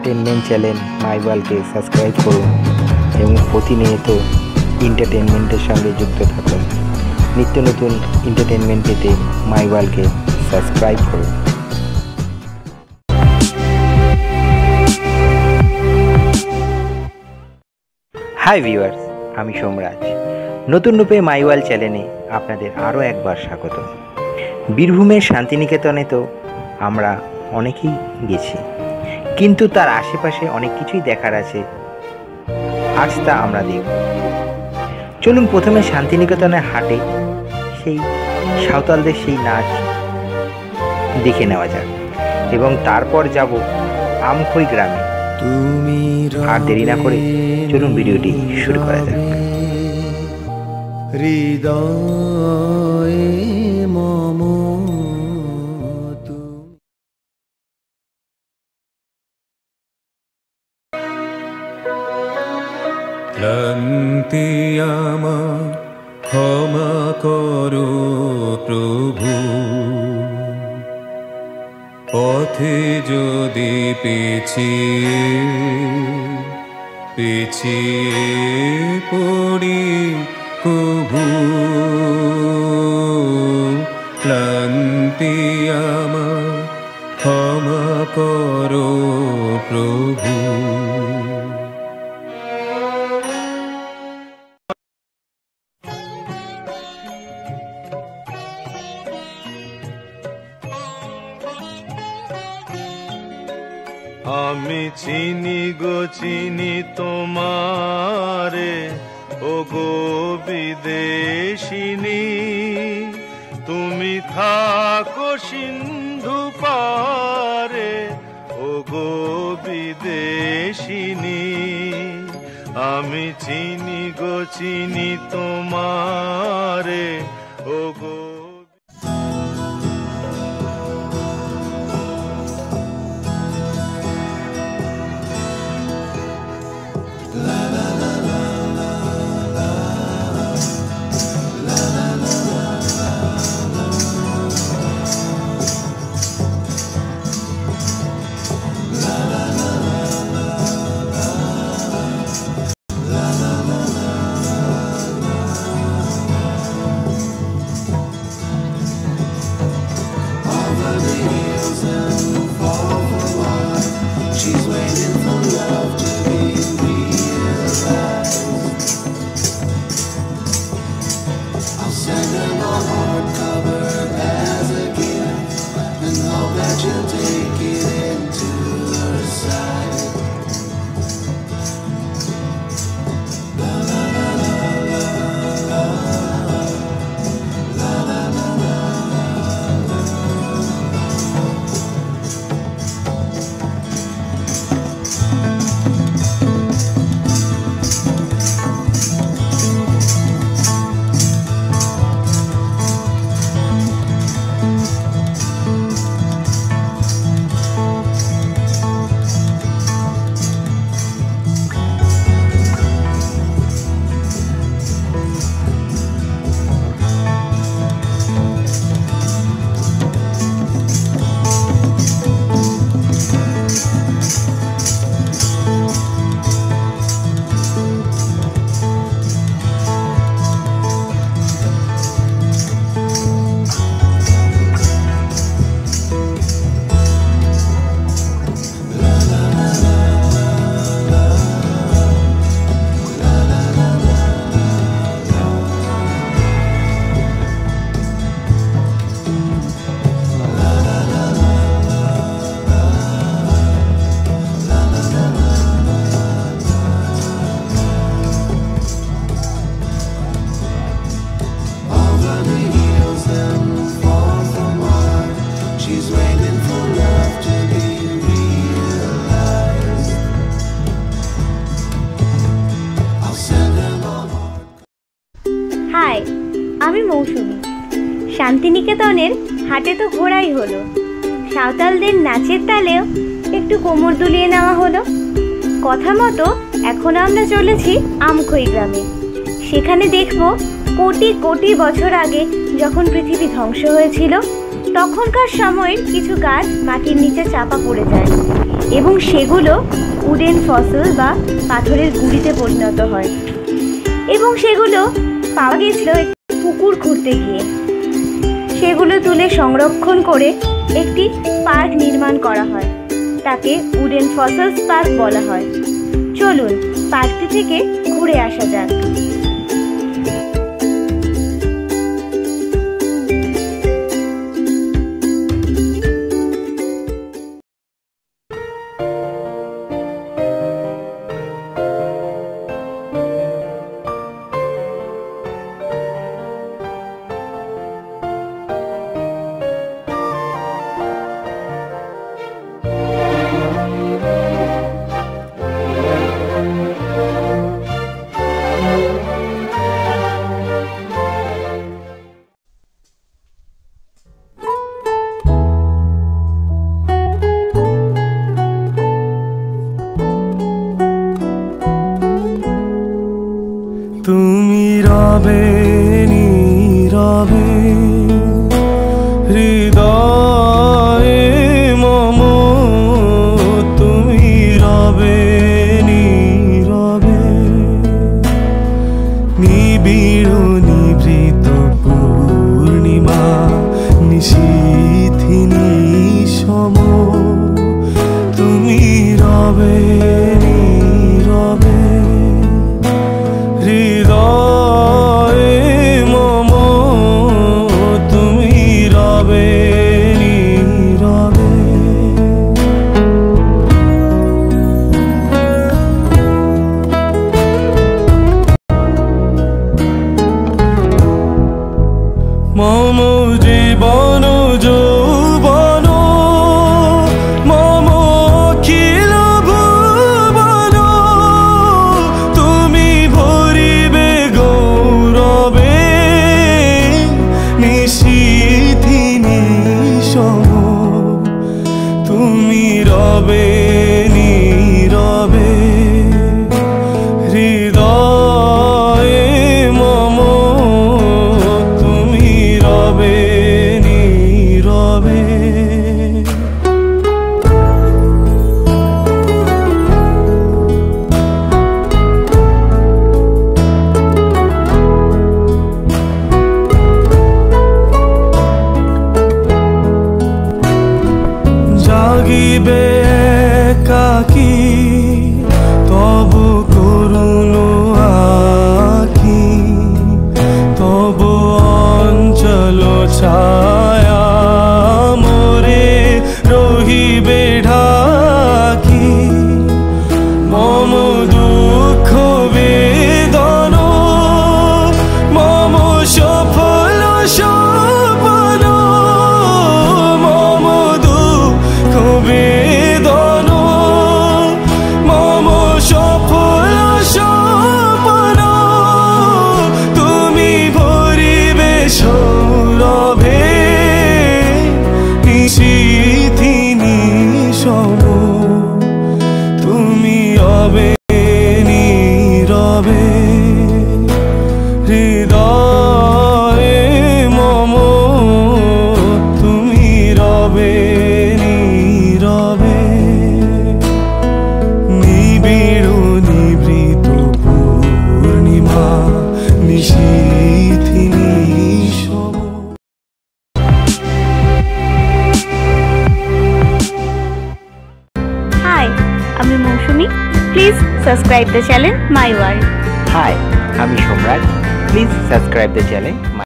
Entertainment channel my ওয়ার্ল্ডকে subscribe করুন এবং প্রতিনিয়ত এন্টারটেনমেন্টের সঙ্গে যুক্ত থাকুন। নিত্য নতুন এন্টারটেনমেন্ট পেতে মাই ওয়ার্ল্ডকে সাবস্ক্রাইব করুন। হাই ভিউয়ার্স, আমি সোমরাজ। নতুন রূপে মাই ওয়ার্ল্ড চ্যানেলে আপনাদের আরও একবার স্বাগত। বীরভূমের শান্তিনিকেতনে তো আমরা অনেকেই গেছি, কিন্তু তার আশেপাশে অনেক কিছুই দেখার আছে, আজ তা আমরা দেখব। চলুন প্রথমে শান্তিনিকেতনের হাটে সেই সাঁওতালদের সেই নাচ দেখে নেওয়া যাক এবং তারপর যাব আমখই গ্রামে। আর দেরি না করে চলুন ভিডিওটি শুরু করা যাক। হৃদয়ে মম ক্লান্তি আমার ক্ষমা করো প্রভু, পথে যদি পিছিয়ে পড়ি কভু। ক্লান্তি আমার ক্ষমা করো প্রভু। আমি চিনি গো চিনি তোমারে, ও গো বিদেশিনী, তুমি থাকো সিন্ধু পারে, ও গো বিদেশিনী। আমি চিনি গো চিনি তোমারে, ও গো। হাই, আমি মৌসুমি। শান্তিনিকেতনের হাটে তো ঘোরাই হলো, সাঁওতালদের নাচের তালেও একটু কোমর দুলিয়ে নেওয়া হলো। কথা মতো এখন আমরা চলেছি আমখই গ্রামে। সেখানে দেখব কোটি কোটি বছর আগে যখন পৃথিবী ধ্বংস হয়েছিল তখনকার সময়ের কিছু গাছ মাটির নিচে চাপা পড়ে যায় এবং সেগুলো উডেন ফসল বা পাথরের গুঁড়িতে পরিণত হয়, এবং সেগুলো পাওয়া গেছিল একটি পুকুর খুঁড়তে গিয়ে। সেগুলো তুলে সংরক্ষণ করে একটি পার্ক নির্মাণ করা হয়, তাকে উডেন ফসলস পার্ক বলা হয়। চলুন পার্কটি থেকে ঘুরে আসা যাক। তুমি রবে নীরবে হৃদয়ে মম, তুমি রবে নীরবে নিবিড় নিভৃত পূর্ণিমা নিশীথিনী সম, তুমি রবে নীরবে হৃদয়ে মম, তুমি রবে নীরবে। মম জীবন যৌবন মম অখিল ভুবন, তুমি ভরিবে গৌরবে নিশীথিনী সম, তুমি রবে নীরবে হৃদয়ে মম, তুমি রবে নীরবে। জাগিবে একাকী তব করুণ আখি, তব অঞ্চল ছায়া মোরে রহিবে ঢাকি, মম দুঃখ বেদন মম সফল সপন, মম দুঃখ বেদন মম সফল সপন, তুমি ভরিবে সৌরভে নিশীথিনী সম, তুমি রবে নীরবে হৃদয়ে মম, তুমি রবে নীরবে নিবিড় নিভৃত পূর্ণিমা নিশীথিনী সম। হাই, আমি Mousumi. Please subscribe the channel my world. Hi, আমি Somraj. Please subscribe the channel